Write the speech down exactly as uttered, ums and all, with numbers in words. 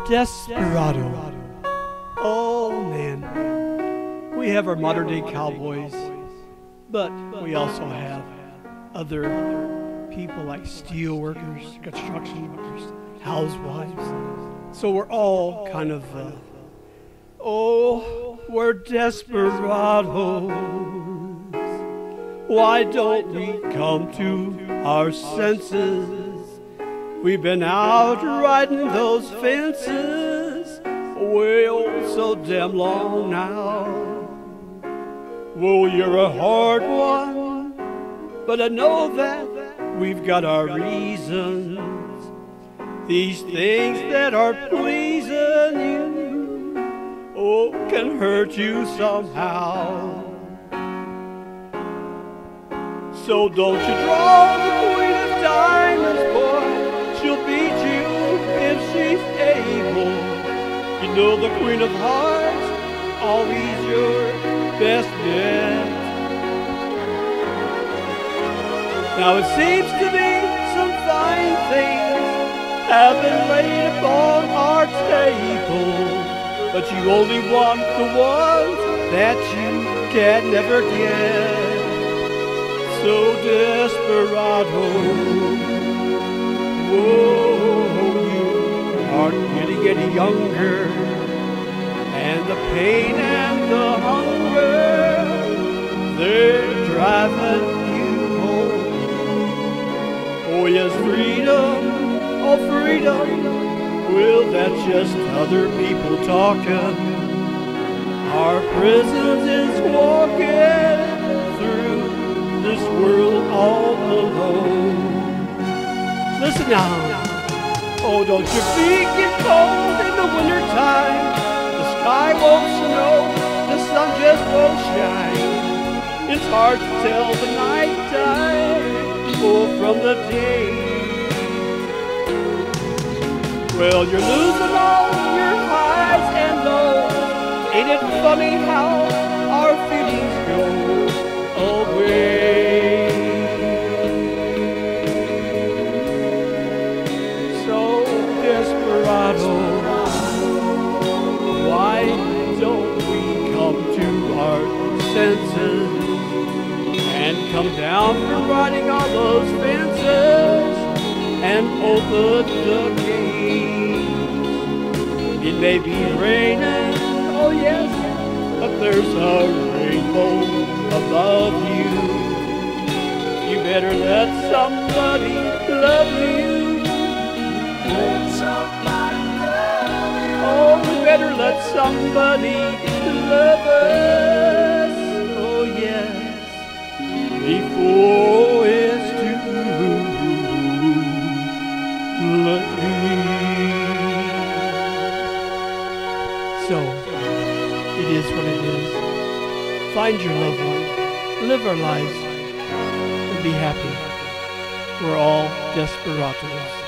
Desperado. Oh man, we have our modern day cowboys, but we also have other people like steel workers, construction workers, housewives. So we're all kind of, uh, oh, we're desperados. Why don't we come to our senses? We've been out riding those fences, well, so damn long now. Well, you're a hard one, but I know that we've got our reasons. These things that are pleasing you, oh, can hurt you somehow. So don't you draw the queen of diamonds, boy. She'll beat you if she's able. You know the queen of hearts, always your best bet. Now it seems to me some fine things have been laid upon our table, but you only want the ones that you can never get. So desperado, whoa, you aren't getting any younger, and the pain and the hunger, they're driving you home. Oh yes, freedom, oh freedom, well that's just other people talking. Our prisons is walking through this world all alone. Listen now, oh don't your feet get cold in the winter time. The sky won't snow, the sun just won't shine. It's hard to tell the night time, oh, from the day. Well, you're losing all your highs and lows. Ain't it funny how our feelings go away? So desperado, why don't we come to our senses and come down from riding all those fences and open the gate? It may be raining, oh yes, but there's a rainbow above you. You better let somebody love you. Let somebody love you. Oh, you better let somebody love us. Oh yes, before it's too late. So, it is what it is. Find your loved one, live our lives, and be happy. We're all desperados.